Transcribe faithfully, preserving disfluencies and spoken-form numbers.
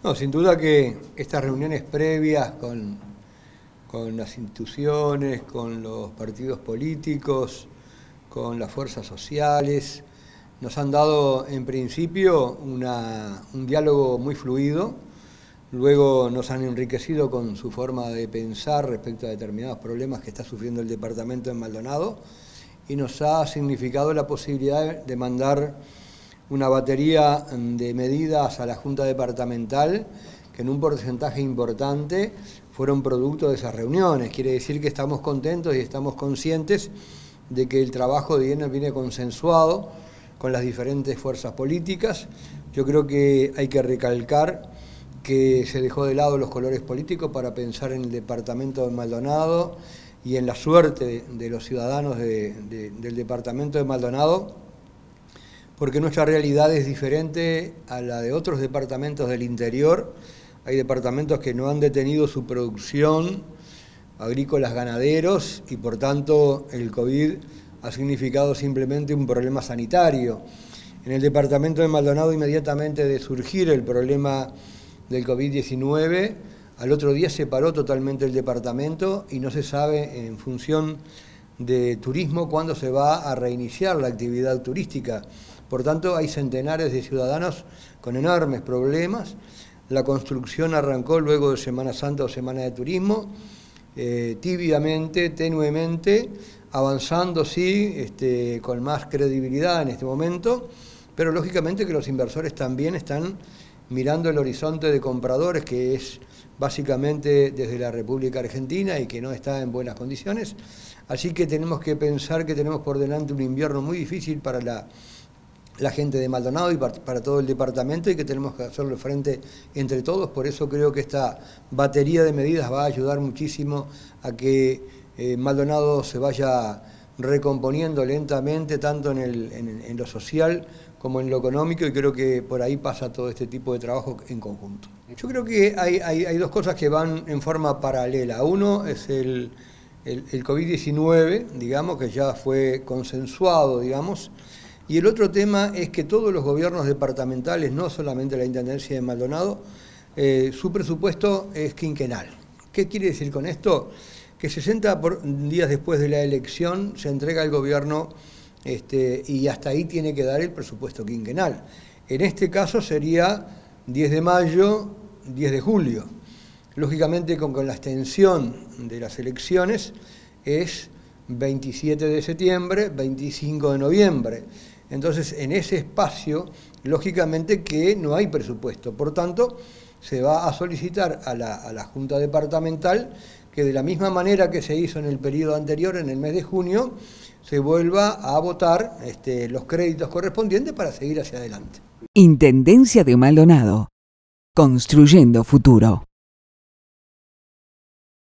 No, sin duda que estas reuniones previas con, con las instituciones, con los partidos políticos, con las fuerzas sociales, nos han dado en principio una, un diálogo muy fluido, luego nos han enriquecido con su forma de pensar respecto a determinados problemas que está sufriendo el departamento de Maldonado y nos ha significado la posibilidad de mandar una batería de medidas a la Junta Departamental que en un porcentaje importante fueron producto de esas reuniones. Quiere decir que estamos contentos y estamos conscientes de que el trabajo viene, viene consensuado con las diferentes fuerzas políticas. Yo creo que hay que recalcar que se dejó de lado los colores políticos para pensar en el departamento de Maldonado y en la suerte de los ciudadanos de, de, del departamento de Maldonado, porque nuestra realidad es diferente a la de otros departamentos del interior. Hay departamentos que no han detenido su producción, agrícolas, ganaderos, y por tanto el COVID ha significado simplemente un problema sanitario. En el departamento de Maldonado, inmediatamente de surgir el problema del COVID diecinueve, al otro día se paró totalmente el departamento y no se sabe en función de turismo cuándo se va a reiniciar la actividad turística. Por tanto, hay centenares de ciudadanos con enormes problemas. La construcción arrancó luego de Semana Santa o Semana de Turismo, eh, tibiamente, tenuemente, avanzando sí, este, con más credibilidad en este momento, pero lógicamente que los inversores también están mirando el horizonte de compradores, que es básicamente desde la República Argentina y que no está en buenas condiciones. Así que tenemos que pensar que tenemos por delante un invierno muy difícil para la la gente de Maldonado y para todo el departamento y que tenemos que hacerle frente entre todos. Por eso creo que esta batería de medidas va a ayudar muchísimo a que eh, Maldonado se vaya recomponiendo lentamente, tanto en, el, en, en lo social como en lo económico, y creo que por ahí pasa todo este tipo de trabajo en conjunto. Yo creo que hay, hay, hay dos cosas que van en forma paralela. Uno es el, el, el COVID diecinueve, digamos, que ya fue consensuado, digamos. Y el otro tema es que todos los gobiernos departamentales, no solamente la Intendencia de Maldonado, eh, su presupuesto es quinquenal. ¿Qué quiere decir con esto? Que sesenta por, días después de la elección se entrega al gobierno este, y hasta ahí tiene que dar el presupuesto quinquenal. En este caso sería diez de mayo, diez de julio. Lógicamente con, con la extensión de las elecciones es veintisiete de septiembre, veinticinco de noviembre. Entonces, en ese espacio, lógicamente que no hay presupuesto. Por tanto, se va a solicitar a la, a la Junta Departamental que de la misma manera que se hizo en el periodo anterior, en el mes de junio, se vuelva a votar este, los créditos correspondientes para seguir hacia adelante. Intendencia de Maldonado. Construyendo futuro.